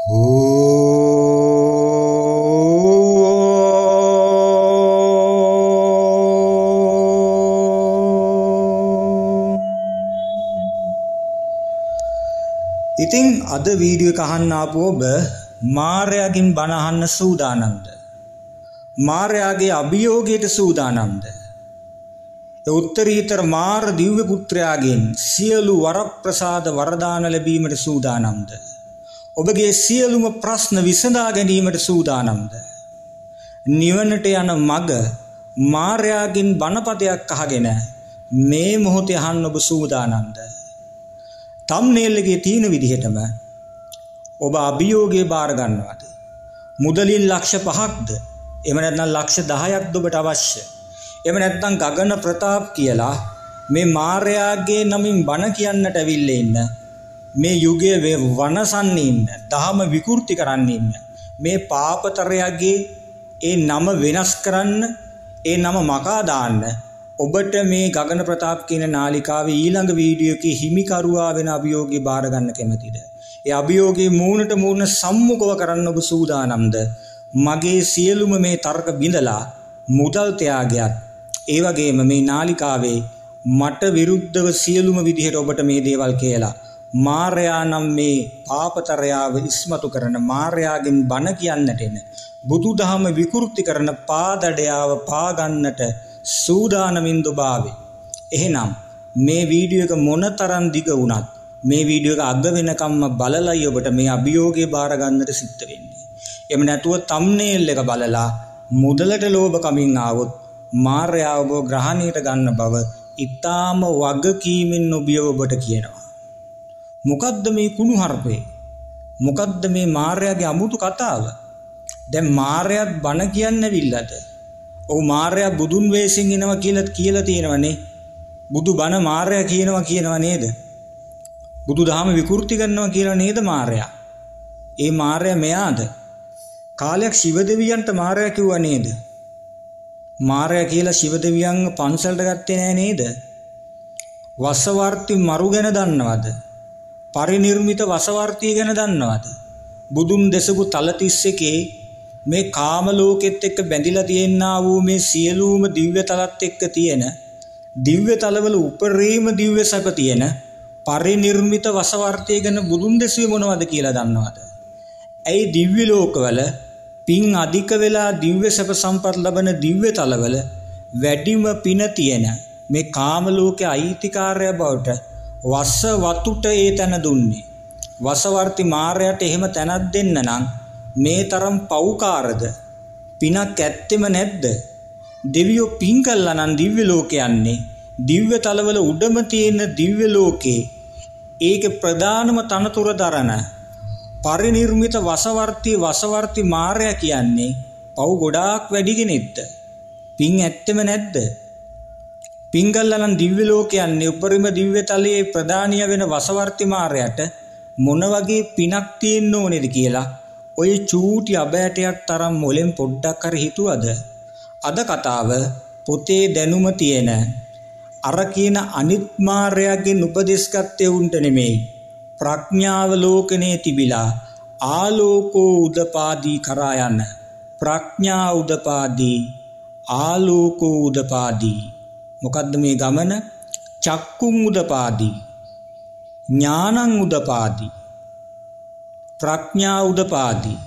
ඉතින් අද වීඩියෝ එක අහන්න ආපු ඔබ මාර්යාගෙන් බණ අහන්න සූදානම්ද? මාර්යාගේ අභියෝගයට සූදානම්ද? ඒ උත්තරීතර මාර දිව්‍ය පුත්‍රයාගෙන් සියලු වරප්‍රසාද වරදාන ලැබීමට සූදානම්ද? ඔබගේ සියලුම ප්‍රශ්න විසඳා ගැනීමට සූදානම්ද? නිවනට යන මඟ මාර්යාගෙන් බණපදයක් අහගෙන මේ මොහොතේ අහන්න ඔබ සූදානම්ද? තම්නේල් එකේ තියෙන විදිහටම ඔබ අභියෝගය බාර ගන්නවද? මුදලින් ලක්ෂ 5ක්ද? එහෙම නැත්නම් ලක්ෂ 10ක්ද ඔබට අවශ්‍ය? එහෙම නැත්නම් ගගන ප්‍රතාප් කියලා මේ මාර්යාගේ නමින් බණ කියන්නට ඇවිල්ලා ඉන්න මේ යුගයේ වනසන්න ඉන්න දහම විකෘති කරන්න ඉන්න මේ පාපතරයාගේ ඒ නම වෙනස් කරන්න ඒ නම මකා දාන්න ඔබට මේ ගගන ප්‍රතාප් කියන නාලිකාවේ ඊළඟ වීඩියෝ එකේ හිමිකරුවා වෙන අභියෝගය බාර ගන්න කැමතිද? ඒ අභියෝගයේ මූණට මූණ සම්මුඛව කරන්න ඔබ සූදානම්ද? මගේ සියලුම මේ තර්ක බිඳලා මුදල් ත්‍යාගයත් ඒ වගේම මේ නාලිකාවේ මට විරුද්ධව සියලුම විදිහට ඔබට මේ දේවල් කියලා මාර්යා නම් මේ පාපතරයාව ඉස්මතු කරන මාර්යාගෙන් බණ කියන්නට එන බුදුදහම විකෘති කරන පාදඩයාව පාගන්නට සූදානමින් දුබාවේ. එහෙනම් මේ වීඩියෝ එක මොනතරම් දිග වුණත් මේ වීඩියෝ එක අග වෙනකම්ම බලලයි ඔබට මේ අභියෝගය බාර ගන්නට සිද්ධ වෙන්නේ. එහෙම නැතුව තම්නේල් එක බලලා මුදලට ලෝභ කමින් ආවොත් මාර්යාව ඔබ ග්‍රහණයට ගන්න බව ඊටාම වගකීමෙන් ඔබට කියනවා. මොකද්ද මේ කුණුහරුපේ? මොකද්ද මේ මාර්යාගේ අමුතු කතාව? දැන් මාර්යාත් බණ කියන්නවිල්ලද? ඔව් මාර්යා බුදුන් වෙසින් එනවා කියලා තියෙනවනේ. බුදු බණ මාර්යා කියනවා නේද? බුදු දහම විකෘති කරනවා කියලා නේද මාර්යා? ඒ මාර්යා මෙයාද? කාලයක් ශිව දෙවියන්ට මාර්යා කිව්වා නේද? මාර්යා කියලා ශිව දෙවියන් පන්සලට ගත්තේ නෑ නේද? වසවර්ති මරු ගැන දන්නවද? පරිනිර්මිත වසවර්තිය ගැන දන්නවද? බුදුන් දෙසපු තල 31 මේ කාම ලෝකෙත් එක්ක බැඳිලා තියෙනා වූ මේ සියලුම දිව්‍ය තලත් එක්ක තියෙන දිව්‍ය තලවල උපරිම දිව්‍ය සැප තියෙන පරිනිර්මිත වසවර්තිය ගැන බුදුන් දෙසුවේ මොනවද කියලා දන්නවද? ඇයි දිව්‍ය ලෝකවල පින් අධික වෙලා දිව්‍ය සැප සම්පත් ලබන දිව්‍ය තලවල වැඩිම පින තියෙන මේ කාම ලෝකයේ අයිතිකාරය බවට වස වතුට ඒ තැන දුන්නේ? වසවර්ති මාර්යාට එහෙම තැනක් දෙන්න නම් මේ තරම් පව්කාරද? පිනක් ඇත්තෙම නැද්ද? දෙවියෝ පින් කළා නම් දිව්‍ය ලෝකේ යන්නේ. දිව්‍ය තලවල උඩම තියෙන දිව්‍ය ලෝකේ ඒකේ ප්‍රධානම තනතුර දරන පරිනිර්මිත වසවර්ති මාර්යා කියන්නේ පව් ගොඩාක් වැඩි කෙනෙක්ද? පින් ඇත්තෙම නැද්ද? පින් කළා නම් දිව්‍ය ලෝකේ යන්නේ උපරිම දිව්‍ය තලයේ ප්‍රධානිය වෙන වසවර්ති මාර්යාට මොන වගේ පිනක් තියෙන්න ඕනේද කියලා ඔය චූටි අබෑටයක් තරම් මොලෙන් පොඩ්ඩක් හරි හිතුවද? අද කතාව පොතේ දැනුම තියෙන අර කියන අනිත් මාර්යාගෙන් උපදෙස් ගත්තේ උන්ට නෙමෙයි. ප්‍රඥාව ලෝකනේ තිබිලා ආලෝකෝ උදපාදී කරා යන ප්‍රඥා උදපාදී ආලෝකෝ උදපාදී. මොකද්ද මේ ගමන? චක්කුම් උදපාදී, ඥානං උදපාදී, ප්‍රඥා උදපාදී,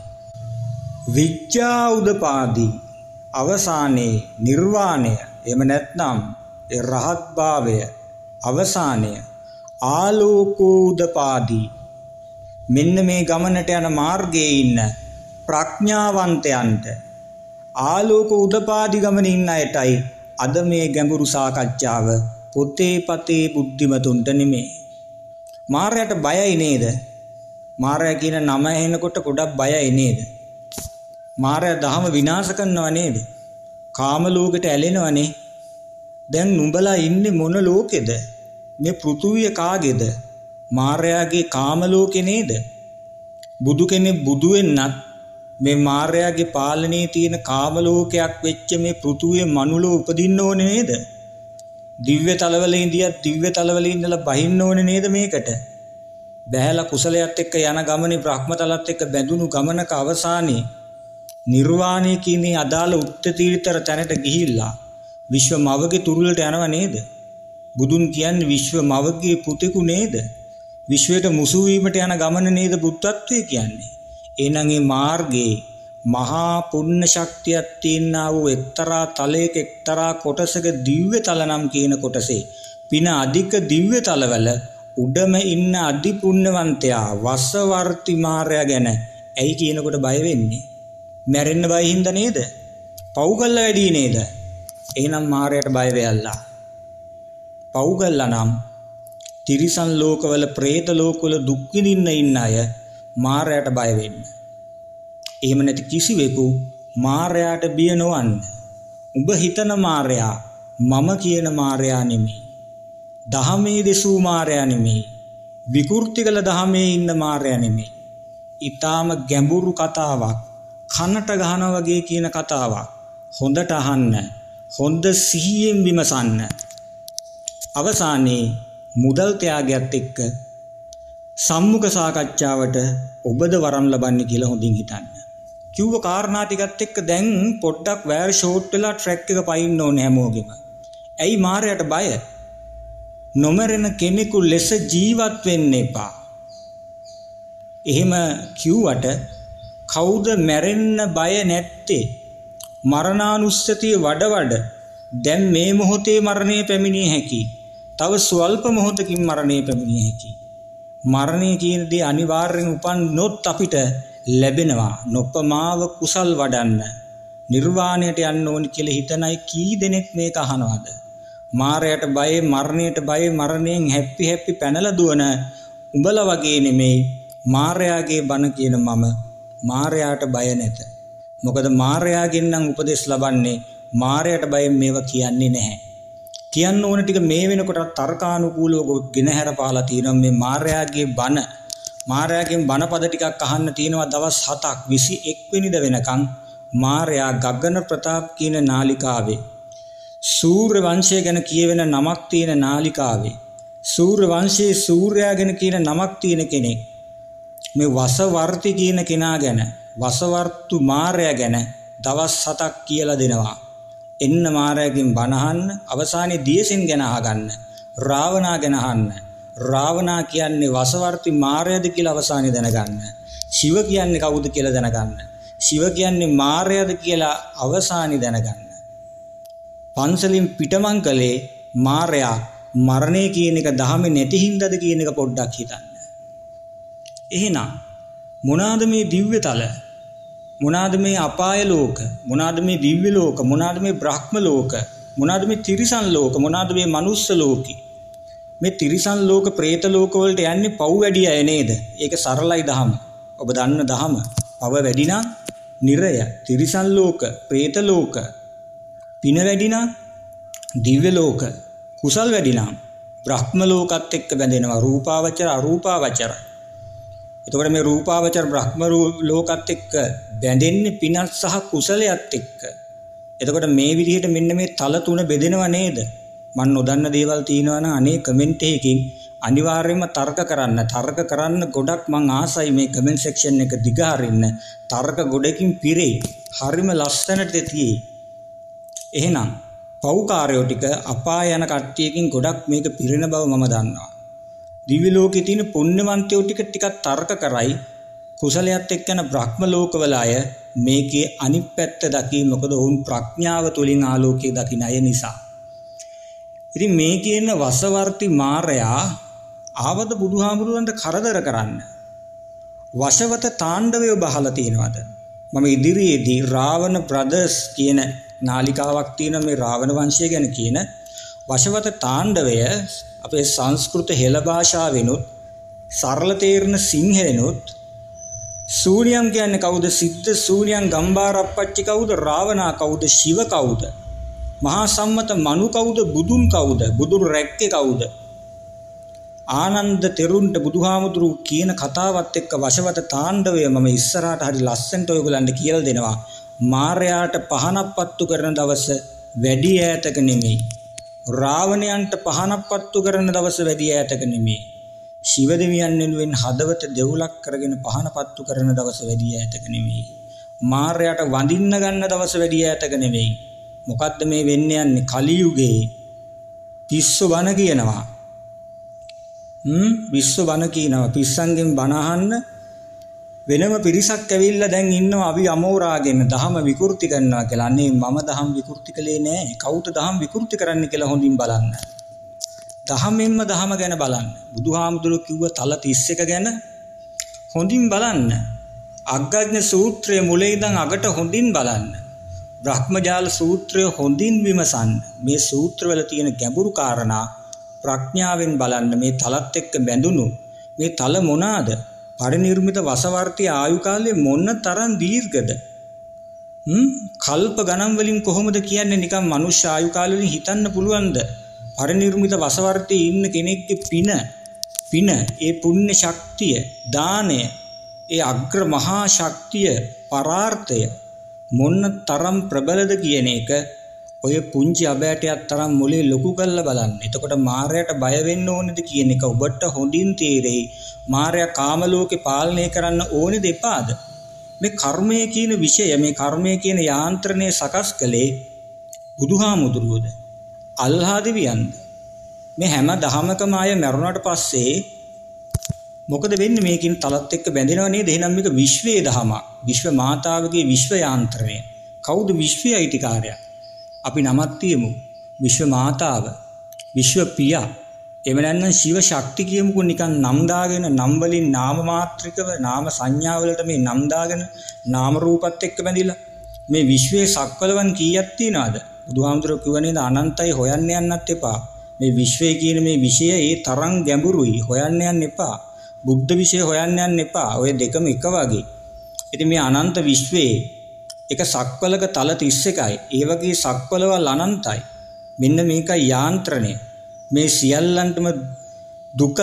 විඥා උදපාදී, අවසානයේ නිර්වාණය එහෙම නැත්නම් ඒ රහත් භාවය අවසානය ආලෝකෝ උදපාදී. මෙන්න මේ ගමනට යන මාර්ගයේ ඉන්න ප්‍රඥාවන්තයන්ට ආලෝක උදපාදී ගමනේ ඉන්න අයටයි අද මේ ගැඹුරු සාකච්ඡාව පොතේ පතේ බුද්ධිමතුන්ට නෙමෙයි. මාර්යාට බයයි නේද? මාර්යා කියන නම ඇහෙනකොට ගොඩක් බයයි නේද? මාර්යා දහම විනාශ කරනවා නේද? කාම ලෝකෙට ඇලෙනවනේ. දැන් නුඹලා ඉන්නේ මොන ලෝකෙද? මේ පෘථුවිය කාගේද? මාර්යාගේ කාම ලෝකේ නේද? බුදු කෙනෙක් බුදු වෙන්නත් මේ මාර්යාගේ පාලනයේ තියෙන කාම ලෝකයක් වෙච්ච මේ පෘථුවිය මනුලෝ උපදින්න ඕනේ නේද? දිව්‍ය තලවල ඉඳියත් දිව්‍ය තලවල ඉඳලා බහින්න ඕනේ නේද මේකට? බැහැලා කුසලයට එක්ක යන ගමනේ බ්‍රහ්මතලත් එක්ක බැඳුණු ගමනක අවසානයේ නිර්වාණය කියන අදාළ උත්තරීතර තැනට ගිහිල්ලා විශ්ව මවගේ තුරුලට යනව නේද? බුදුන් කියන්නේ විශ්ව මවගේ පුතෙකු නේද? විශ්වයට මුසු වීමට යන ගමන නේද බුද්ධත්වයේ කියන්නේ? එහෙනම් මේ මාර්ගයේ මහා පුණ්‍ය ශක්තියක් තියෙනා වූ එක්තරා තලයක එක්තරා කොටසක දිව්‍ය තල නම් කියන කොටසේ පින අධික දිව්‍ය තලවල උඩම ඉන්න අධි පුණ්‍යවන්තයා වසවර්ති මාර්යා ගැන ඇයි කියනකොට බය වෙන්නේ? මැරෙන්න බය හින්දා නේද? පව් කළා වැඩි නේද? එහෙනම් මාර්යාට බය වෙයල්ලා. පව් කළා නම් තිරිසන් ලෝකවල പ്രേත ලෝකවල දුක් විඳින්න ඉන්න අය මාර්යාට බය වෙන්න. එහෙම නැති කිසිවෙකු මාර්යාට බිය නොවන්න. උඹ හිතන මාර්යා මම කියන මාර්යා නෙමෙයි. දහමේ දෙසූ මාර්යා නෙමෙයි. විකෘති කළ දහමේ ඉන්න මාර්යා නෙමෙයි. ඊටාම ගැඹුරු කතාවක්. කනට ගහනවා වගේ කියන කතාවක්. හොඳට අහන්න. හොඳ සිහියෙන් විමසන්න. අවසානයේ මුදල් ත්‍යාගයත් එක්ක සම්මුඛ සාකච්ඡාවට ඔබද වරම් ලබන්නේ කියලා හොඳින් හිතන්න. කිව්ව කාරණා ටිකත් එක්ක දැන් පොඩ්ඩක් වයර් ෂෝට් වෙලා ට්‍රැක් එක පයින්න ඕනේ හැමෝගෙම. ඇයි මාරයට බය? නොමරෙන කෙනෙකු ලෙස ජීවත් වෙන්න එපා. එහෙම කිව්වට කවුද මැරෙන්න බය නැත්තේ? මරණානුස්සතිය වඩ දැන් මේ මොහොතේ මරණය පැමිණිය හැකි. තව ස්වල්ප මොහොතකින් මරණය පැමිණිය හැකි. මරණය කියන දේ අනිවාර්යෙන් උපන්නොත් අපිට ලැබෙනවා. නොපමාව කුසල් වඩන්න නිර්වාණයට යන්න ඕනි කියලා හිතනයි කී දෙනෙක් මේක අහනවද? මාරයට බය, මරණයට බය, මරණයෙන් හැපි පැනලා දුවන උඹලා වගේ නෙමෙයි මාරයාගේ බණ කියන මම මාරයාට බය නැත. මොකද මාරයාගෙන් නම් උපදෙස් ලබන්නේ මාරයට බයෙන් මේවා කියන්නේ නැහැ. කියන්න ඕන ටික මේ වෙනකොට තර්කානුකූලව ගෙනහැර පහලා තියෙනවා. මේ මාරයාගේ බණ, මාරයාගෙන් බණපද ටිකක් අහන්න තියෙනවා දවස් 7ක් 21 වෙනිදා වෙනකන්. මාරයා ගගන ප්‍රතාප් කියන නාලිකාවේ සූර්ය වංශය ගැන කියවෙන නමක් තියෙන නාලිකාවේ සූර්ය වංශයේ සූර්යයා ගැන කියන නමක් තියෙන කෙනෙක් මේ වසවර්ති කියන කෙනා ගැන, වසවර්තු මාරයා ගැන දවස් 7ක් කියලා දෙනවා. එන්න මාරයාගෙන් බණ අහන්න, අවසානයේ දියසෙන් ගැන අහගන්න, රාවණා ගැන අහන්න. රාවණා කියන්නේ වසවර්ති මාරයාද කියලා අවසානයේ දැනගන්න. ශිව කියන්නේ කවුද කියලා දැනගන්න. ශිව කියන්නේ මාරයාද කියලා අවසානයේ දැනගන්න. පන්සලින් පිටමං කලේ මාරයා මරණය කියන එක දහමේ නැති හින්දාද කියන එක පොඩ්ඩක් හිතන්න. එහෙනම් මොනවාද මේ දිව්‍ය තල? මොනවාද මේ අපාය ලෝක? මොනවාද මේ දිව්‍ය ලෝක? මොනවාද මේ බ්‍රහ්ම ලෝක? මොනවාද මේ තිරිසන් ලෝක? මොනවාද මේ මනුස්ස ලෝකේ? මේ තිරිසන් ලෝක, പ്രേත ලෝක වලට යන්නේ පව් වැඩි අය නේද? ඒක සරලයි දහම. ඔබ දන්න දහම. පව වැඩි නම් නිරය, තිරිසන් ලෝක, പ്രേත ලෝක. පින වැඩි නම් දිව්‍ය ලෝක, කුසල් වැඩි නම් බ්‍රහ්ම ලෝකත් එක්ක බැඳෙනවා. රූපාවචර, අරූපාවචර. එතකොට මේ රූපාවචර බ්‍රහ්ම ලෝකත් එක්ක බැඳෙන්නේ පිනත් සහ කුසලයට එක්ක. එතකොට මේ විදිහට මෙන්න මේ තල තුන බෙදෙනව නේද? මන් නොදන්න දේවල් තියෙනවා නම් අනේ කමෙන්ට් එකකින් අනිවාර්යයෙන්ම තර්ක කරන්න ගොඩක් මං ආසයි මේ කමෙන්ට් සෙක්ෂන් එක දිග හරින්න. තර්ක ගොඩකින් පිරෙයි. හරිම ලස්සනට තියෙයි. එහෙනම් පෞකාරයෝ ටික අපාය යන කට්ටියකින් ගොඩක් මේක පිරෙන බව මම දන්නවා. දිව්‍ය ලෝකේ තියෙන පුණ්‍යවන්තයෝ ටිකක් තර්ක කරයි. කුසලයට එක්ක යන බ්‍රහ්ම ලෝකවල අය මේකේ අනිත් පැත්ත දකි. මොකද ඔවුන් ප්‍රඥාව තුලින් ආලෝකයේ දකින අය නිසා. ඉතින් මේ කියන වසවර්ති මාරයා ආවද බුදුහාමුදුරන්ට කරදර කරන්න. වශවත තාණ්ඩවය බහලා තියෙනවද? මම ඉදිරියේදී රාවණ බ්‍රදර්ස් කියන නාලිකාවක් තියෙන මේ රාවණ වංශය ගැන කියන වශවත තාණ්ඩවය අපේ සංස්කෘත හෙළ භාෂාවෙනුත් සරල තේරෙන සිංහලෙනුත් සූර්යයන් කියන්නේ කවුද? සිද්ධ සූර්යයන් ගම්බාරප්පච්චි කවුද? රාවණා කවුද? ශිව කවුද? මහා සම්මත මනු කවුද? බුදුන් කවුද? බුදුන් රැක්කේ කවුද? ආනන්ද තෙරුන්ට බුදුහාමුදුරු කියන කතාවත් එක්ක වශවත තාණ්ඩවය මම ඉස්සරහට හරි ලස්සනට ඔයගලන්ට කියලා දෙනවා. මාරයාට පහනක් පත්තු කරන දවස වැඩි ඈතක නෙමෙයි. රාවණයන්ට පහනක් පත්තු කරන දවස වැඩි ඈතක නෙමෙයි. ශිව දෙවියන් වෙනුවෙන් හදවත දෙවුලක් කරගෙන පහන පත්තු කරන දවස වැඩි ඈතක නෙවෙයි. මාරයාට වඳින්න ගන්න දවස වැඩි ඈතක නෙවෙයි. මොකද්ද මේ වෙන්න යන්නේ? කලියුගේ පිස්සු බණ කියනවා. පිස්සු බණ කියනවා. පිස්සන්ගෙන් බණ අහන්න වෙනම පිරිසක් ඇවිල්ලා දැන් ඉන්නවා අපි අමෝරාගෙන දහම විකෘති කරනවා කියලා. අනේ මම දහම් විකෘති කළේ නෑ. කවුද දහම් විකෘති කරන්න කියලා හොඳින් බලන්න. දහමෙන්ම දහම ගැන බලන්න. බුදුහාමුදුරුවෝ කිව්ව තල 31 ගැන හොඳින් බලන්න. අග්ගඥ සූත්‍රයේ මුල ඉඳන් අගට හොඳින් බලන්න. බ්‍රහ්මජාල සූත්‍රය හොඳින් විමසන්න. මේ සූත්‍රවල තියෙන ගැඹුරු කාරණා ප්‍රඥාවෙන් බලන්න. මේ තලත් එක්ක බැඳුණු මේ තල මොනවාද? පරිනිර්මිත වසවර්ති ආයු කාලය මොන තරම් දීර්ඝද? කල්ප ගණන් වලින් කොහොමද කියන්නේ? නිකන් මනුෂ්‍ය ආයු කාල වලින් හිතන්න පුළුවන්ද? පරිනිර්මිත වසවර්ති ඉන්න කෙනෙක්ගේ පින ඒ පුණ්‍ය ශක්තිය, දානය, ඒ අග්‍ර මහා ශක්තිය, පරාර්ථය මොන තරම් ප්‍රබලද කියන එක ඔය පුංචි අබෑටයක් තරම් මොලේ ලොකු කරලා බලන්න. එතකොට මායයට බය වෙන්න ඕනේද කියන එක ඔබට හොඳින් තේරෙයි. මායя කාම ලෝකේ පාලනය කරන්න ඕනේද එපාද? මේ කර්මය කියන විෂය, මේ කර්මය කියන යාන්ත්‍රණය සකස් කළේ බුදුහාමුදුරුවෝද? අල්ලාහ දෙවියන්ද? මේ හැම දහමකම අය මරුණාට පස්සේ මොකද වෙන්නේ? මේකින් තලත් එක්ක බැඳෙනව නේද? එහෙනම් මේක විශ්වයේ දහමක්. විශ්ව මාතාවගේ විශ්ව යාන්ත්‍රණය. කවුද විශ්වයේ අයිතිකාරයා? අපි නමක් තියමු. විශ්ව මාතාව, විශ්ව පියා. එහෙම නැත්නම් ශිව ශක්ති කියමුකෝ. නිකන් නම් දාගෙන, නම් වලින් නාම මාත්‍රිකව, නාම සංඥා වලට මේ නම් දාගෙන, නාම රූපත් එක්ක බැඳිලා මේ විශ්වයේ සක්වලවන් කීයක් තියනවද? බුදුහාමුදුරුවෝ කිව්වනේ අනන්තයි, හොයන්න යන්නත් එපා. මේ විශ්වය කියන මේ විෂය ඒ තරම් ගැඹුරුයි, හොයන්න යන්න එපා. බුද්ධ විෂය හොයන්න යන්න එපා. ඔය දෙකම එක වගේ. ඉතින් මේ අනන්ත විශ්වයේ එක සක්වලක තල 31යි. ඒ වගේ සක්වලවල් අනන්තයි. මෙන්න මේකයි යාන්ත්‍රණය. මේ සියල්ලන්ටම දුක,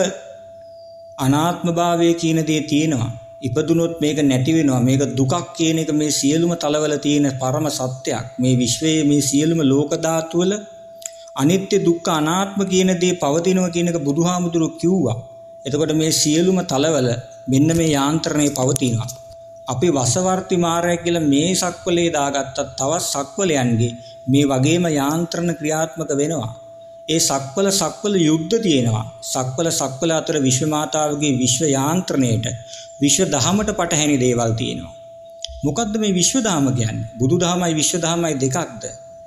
අනාත්ම භාවය කියන දේ තියෙනවා. ඉපදුනොත් මේක නැති වෙනවා. මේක දුකක් කියන එක මේ සියලුම තලවල තියෙන පරම සත්‍යයක්. මේ විශ්වයේ මේ සියලුම ලෝක ධාතු වල අනිත්‍ය, දුක්ඛ, අනාත්ම කියන දේ පවතිනවා කියන එක බුදුහාමුදුරුවෝ කිව්වා. එතකොට මේ සියලුම තලවල මෙන්න මේ යාන්ත්‍රණය පවතිනවා. අපි වසවර්ති මාරය කියලා මේ සක්වලේ දාගත්තත් තවත් සක්වලයන්ගේ මේ වගේම යාන්ත්‍රණ ක්‍රියාත්මක වෙනවා. ඒ සක්වල යුද්ධ තියෙනවා. සක්වල අතර විශ්ව මාතාවගේ විශ්ව යාන්ත්‍රණයට, විශ්ව දහමට පටහැනි දේවල් තියෙනවා. මොකද්ද මේ විශ්ව දහම කියන්නේ? බුදු දහමයි විශ්ව දහමයි දෙකක්ද?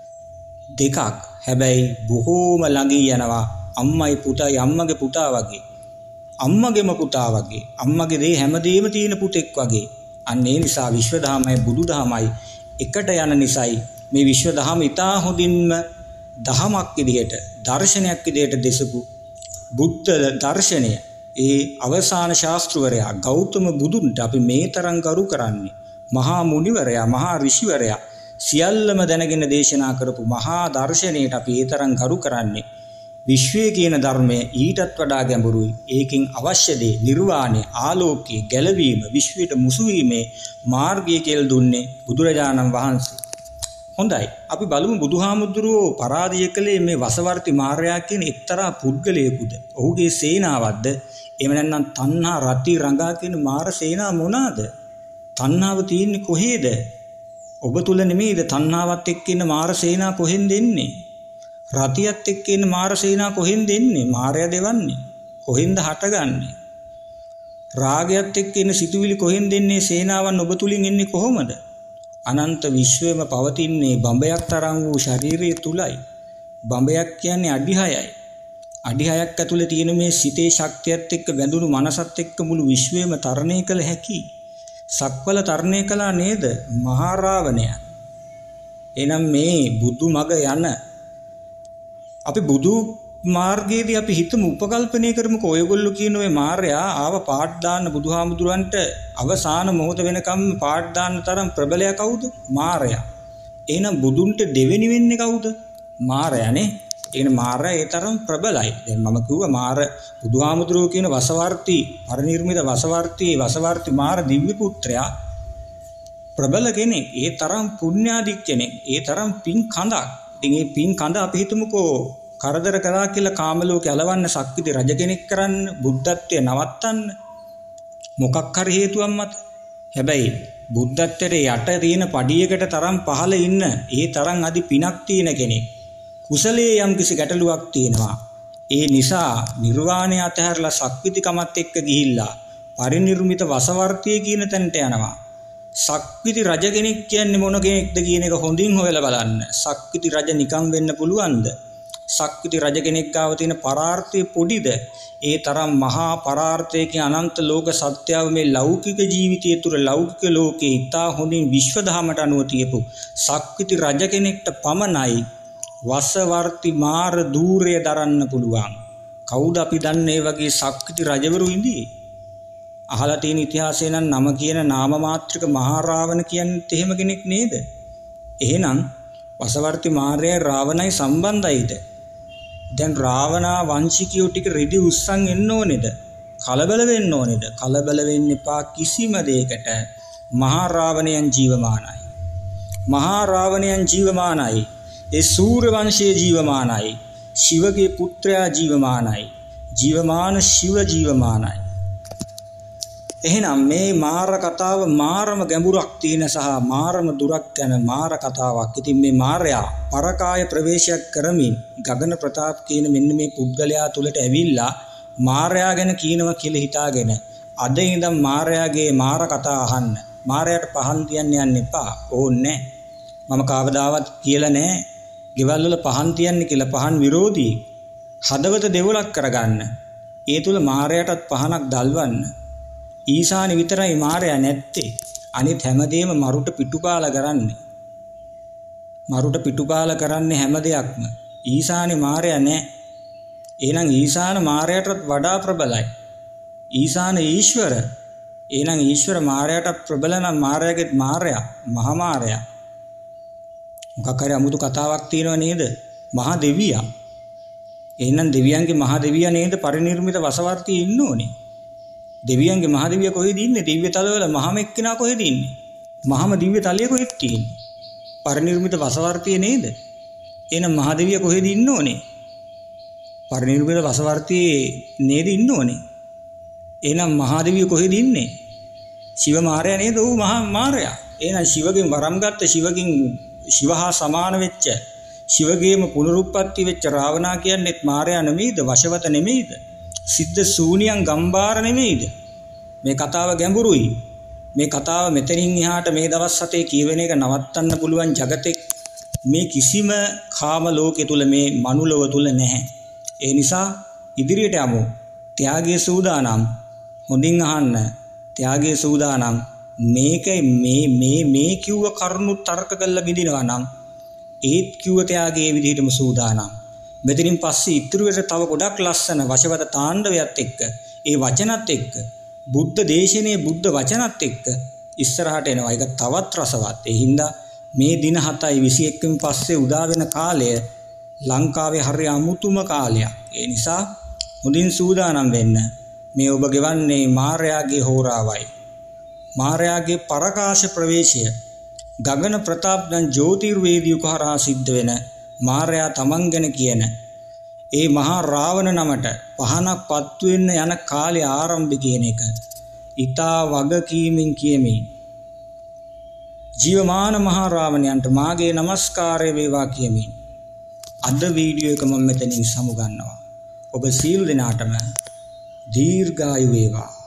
දෙකක්. හැබැයි බොහෝම ළඟින් යනවා. අම්මයි පුතයි, අම්මගේ පුතා වගේ. අම්මගේම පුතා වගේ. අම්මගේ දේ හැමදේම තියෙන පුතෙක් වගේ. අන්න ඒ නිසා විශ්ව දහමයි බුදු දහමයි එකට යන නිසායි මේ විශ්ව දහම ඉතා හොඳින්ම දහමක් විදිහට, දර්ශනයක් විදිහට දෙසපු බුද්ධ දර්ශනය. ඒ අවසාන ශාස්ත්‍රවරයා ගෞතම බුදුන්ට අපි මේ තරම් ගරු කරන්නේ. මහා මුනිවරයා, මහා ඍෂිවරයා සියල්ලම දැනගෙන දේශනා කරපු මහා දර්ශනයට අපි ඒ තරම් ගරු කරන්නේ. විශ්වය කියන ධර්මය ඊටත් වඩා ගැඹුරුයි. ඒකෙන් අවශ්‍ය දේ නිර්වාණය, ආලෝකය, ගැලවීම, විශ්වයට මුසු වීමේ මාර්ගය කියලා දුන්නේ බුදුරජාණන් වහන්සේ. හොඳයි. අපි බලමු බුදුහාමුදුරුවෝ පරාජය කළේ මේ වසවර්ති මාර්යා කියන එක්තරා පුද්ගලයෙකුද? ඔහුගේ සේනාවක්ද? එහෙම නැත්නම් තණ්හා, රති, රඟා කියන මාර සේනාව මොනවාද? තණ්හාව තියෙන්නේ කොහේද? ඔබ තුල නෙමෙයිද තණ්හාවත් එක්ක ඉන්න මාර සේනාව කොහෙන්ද එන්නේ? රතියත් එක්ක ඉන්න මාර සේනාව කොහෙන්ද එන්නේ? මාරයා දෙවන්නේ. කොහෙන්ද හටගන්නේ? රාගයත් එක්ක ඉන්න සිතුවිලි කොහෙන්ද එන්නේ? සේනාවන් ඔබ තුලින් එන්නේ කොහොමද? අනන්ත විශ්වයේම පවතින්නේ බඹයක් තරම් වූ ශරීරය තුලයි. බඹයක් කියන්නේ අඩි 6යි. අඩි 6ක් ඇතුලේ තියෙන මේ සිතේ ශක්තියත් එක්ක වැඳුණු මනසත් එක්ක මුළු විශ්වයම තරණය කළ හැකි. සක්වල තරණය කළා නේද? මහා රාවණය. එනම් මේ බුදු මග යන අපි බුදු මාර්ගයේදී අපි හිතමු, උපකල්පනය කරමුකෝ. ඔයගොල්ලෝ කියන ඔය මාර්යා ආව පාට දාන්න බුදුහාමුදුරන්ට අවසාන මොහොත වෙනකම් පාට දාන්න තරම් ප්‍රබලයා කවුද? මාර්යා. එහෙනම් බුදුන්ට දෙවෙනි වෙන්නේ කවුද? මාර්යානේ. එහෙනම් මාර්යා ඒ තරම් ප්‍රබලයි. දැන් මම කිව්වා මාර බුදුහාමුදුරුවෝ කියන වසවර්ති, පරිනිර්මිත වසවර්ති මාර දිව්‍ය පුත්‍රයා ප්‍රබල කෙනෙක්. ඒ තරම් පුණ්‍යාධික් කෙනෙක්. ඒ තරම් පින් කඳක්. ඉතින් මේ පින් කඳ අපි හිතමුකෝ කරදර කළා කියලා කාම ලෝකේ අලවන්න ශක්තිති රජ කෙනෙක් කරන්න බුද්ධත්වයේ නවත්තන්න මොකක් හරි හේතුවක් මත. හැබැයි බුද්ධත්වයට යට තියෙන පඩියකට තරම් පහළ ඉන්න ඒ තරම් අදි පිනක් තියෙන කෙනෙක් කුසලයේ යම් කිසි ගැටලුවක් තියෙනවා. ඒ නිසා නිර්වාණය අතහැරලා ශක්තිතිකමත් එක්ක ගිහිල්ලා පරිනිර්මිත වසවර්තිය කියන තැනට යනවා. ශක්තිති රජ කෙනෙක් කියන්නේ මොන කෙනෙක්ද කියන එක හොඳින් හොයලා බලන්න. ශක්තිති රජ නිකම් වෙන්න පුළුවන්ද? ශක්තිති රජ කෙනෙක් ගාව තියෙන පරාර්ථය පොඩිද? ඒ තරම් මහා පරාර්ථයකින් අනන්ත ලෝක සත්‍යව මේ ලෞකික ජීවිතය තුර ලෞකික ලෝකේ ඉතා හොඳින් විශ්ව දහමට අනුව තියපු ශක්තිති රජ කෙනෙක්ට පමණයි වසවර්ති මාර ධූරය දරන්න පුළුවන්. කවුද අපි දන්නේ වගේ ශක්තිති රජවරු ඉඳී? අහලා තියෙන ඉතිහාසය නම් නම කියන නාම මාත්‍රික මහා රාවණ කියන්නේත් එහෙම කෙනෙක් නේද? එහෙනම් වසවර්ති මාරයයි රාවණයි සම්බන්ධයිද? දැන් රාවණා වංශිකයෝ ටික රිදි උස්සන් එන්න ඕනේද? කලබල වෙන්න ඕනේද? කලබල වෙන්න එපා කිසිම දෙයකට. මහා රාවණයන් ජීවමානයි. මහා රාවණයන් ජීවමානයි. ඒ සූර්ය වංශයේ ජීවමානයි. ශිවගේ පුත්‍රයා ජීවමානයි. ජීවමාන ශිව ජීවමානයි. එහෙනම් මේ මාර කතාව මාරම ගැඹුරක් තියෙන සහ මාරම දුරක් යන මාර කතාවක්. ඉතින් මේ මාරයා පරකාය ප්‍රවේශයක් කරමින් ගගන ප්‍රතාප් කියන මෙන්න මේ පුද්ගලයා තුලට ඇවිල්ලා මාරයා ගැන කියනවා කියලා හිතාගෙන අද ඉඳන් මාරයාගේ මාර කතා අහන්න. මාරයාට පහන් තියන්න යන්න එපා. ඕන්නේ මම කවදාවත් කියලා නැහැ. ගෙවල් වල පහන් තියන්න කියලා. පහන් විරෝධී. හදවත දෙවොලක් කරගන්න. ඒ තුල මාරයාටත් පහනක් දල්වන්න. ඊසානි විතරයි මාරයා නැත්තේ. අනිත් හැමදේම මරුට පිටුපාලා කරන්නේ. මරුට පිටුපාලා කරන්නේ හැම දෙයක්ම. ඊසානි මාරයා නැහැ. එහෙනම් ඊසාන මාරයාටත් වඩා ප්‍රබලයි. ඊසාන ඊශ්වර. එහෙනම් ඊශ්වර මාරයාට ප්‍රබල නම් මාරයාගේ මාරයා මහා මාරයා. මොකක් හරි අමුතු කතාවක් තියෙනව නේද? මහා දෙවියා. එහෙනම් දෙවියන්ගේ මහා දෙවියා නේද පරිනිර්මිත වසවර්තියේ ඉන්න ඕනේ. දෙවියන්ගේ මහා දෙවියා කොහෙද ඉන්නේ? දිව්‍ය තලවල මහම එක්කිනා කොහෙද ඉන්නේ? මහම දිව්‍ය තලයේ කොහෙද තියෙන්නේ? පරිනිර්මිත වසවර්තියේ නේද? එහෙනම් මහා දෙවියා කොහෙද ඉන්න ඕනේ? පරිනිර්මිත වසවර්තියේ නේද ඉන්න ඕනේ? එහෙනම් මහා දෙවියා කොහෙද ඉන්නේ? ශිව මාරයා නේද? ඌ මහා මාරයා. එහෙනම් ශිවගෙන් වරම් ගත්ත ශිවහා සමාන වෙච්ච ශිවගේම පුනරුත්පත්ති වෙච්ච රාවණා කියන්නේත් මාරයා නෙමෙයිද? වශවත නෙමෙයිද? සිද්ධ ශූනියන් ගම්බාර නෙමෙයිද? මේ කතාව ගැඹුරුයි. මේ කතාව මෙතනින් එහාට මේ දවස් 7 කියවෙන එක නවත්තන්න පුළුවන් జగතෙක් මේ කිසිම කාම ලෝකෙ තුල මේ මනුලව තුල නැහැ. ඒ නිසා ඉදිරියට යමු. ත්‍යාගයේ සූදානම්. හොඳින් අහන්න. ත්‍යාගයේ සූදානම්. මේකයි මේ කිව්ව කරුණු තර්ක කරලා බිඳිනවා නම් ඒත් කිව්ව ත්‍යාගයේ විදිහටම සූදානම්. මෙතනින් පස්සේ ඉතුරු වෙන තව ගොඩක් ලස්සන වශවත තාණ්ඩවයත් එක්ක ඒ වචනත් එක්ක බුද්ධ දේශනේ බුද්ධ වචනත් එක්ක ඉස්සරහට එනවා. ඒක තවත් රසවත්. ඒ හින්දා මේ දින 7යි 21 පස්සේ උදා වෙන කාලය ලංකාවේ හරිය අමුතුම කාලයක්. ඒ නිසා හොඳින් සූදානම් වෙන්න. මේ ඔබ ගෙවන්නේ මාර්යාගේ හෝරාවයි. මාර්යාගේ පරකාශ ප්‍රවේශය ගගන ප්‍රතාප් දැන් ජෝතිර්වේදියු කරා සිද්ධ වෙන මාර්යා තමන් ගැන කියන ඒ මහා රාවණ නමට පහනක් පත්තු වෙන්න යන කාලේ ආරම්භය කියන එක ඊතා වගකීමෙන් කියමි. ජීවමාන මහා රාවණයන්ට මාගේ নমස්කාරය වේවා කියමි. අද වීඩියෝ එක මම මෙතනින් සමුගන්නවා. ඔබ සීල දිනාටම දීර්ඝායු වේවා.